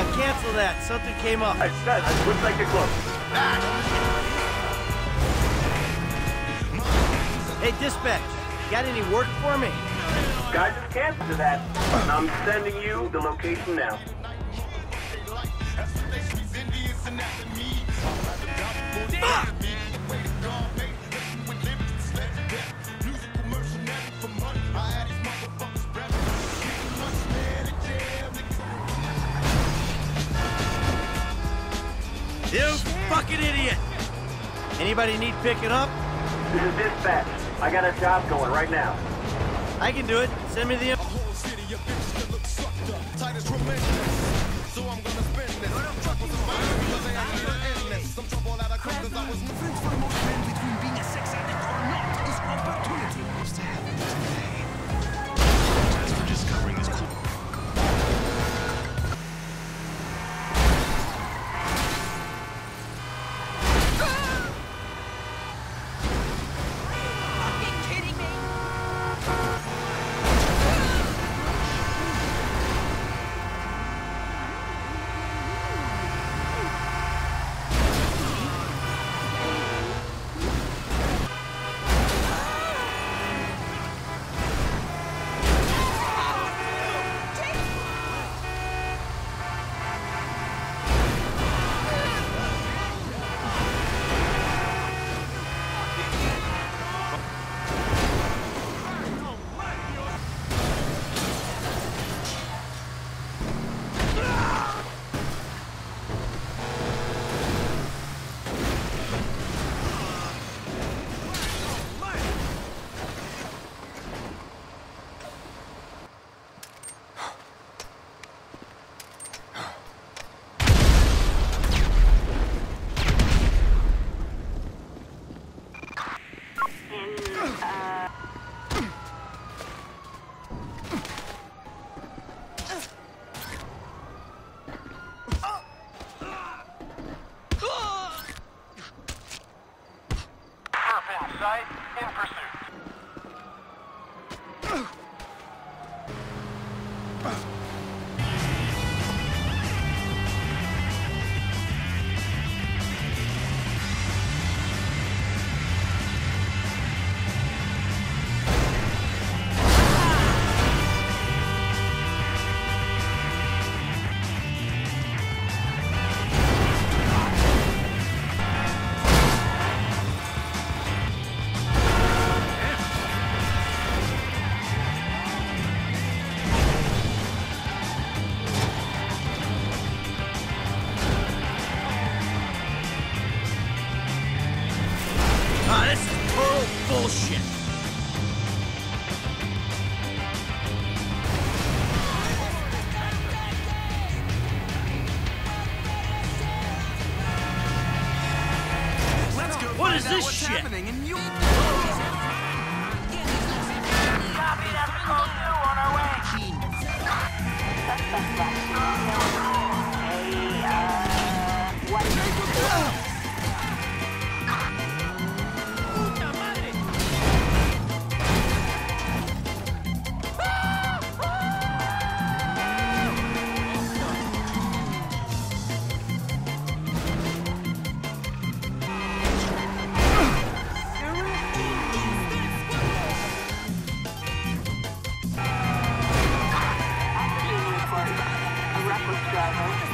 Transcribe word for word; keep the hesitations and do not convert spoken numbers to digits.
Uh, cancel that. Something came up. It does. It looks like you're close. Hey, dispatch. Got any work for me? Guys, just cancel to that. I'm sending you the location now. Fuck! You fucking idiot! Anybody need picking up? This is dispatch. I got a job going right now. I can do it. Send me the... A whole city of bitches that look sucked up, tight as tremendous. So I'm gonna spend this. Truck with some money because they ain't gonna end this. Some trouble out of come cause I was... The difference for most men between being a sex addict or not is opportunity. Used to have it today. As for discovering this cool... Sight, in pursuit. Ah, this is total bullshit. Let's go What is find out this what's shit? happening in New... Copy, that's call two on our way. Hey, uh, what? A reckless driver.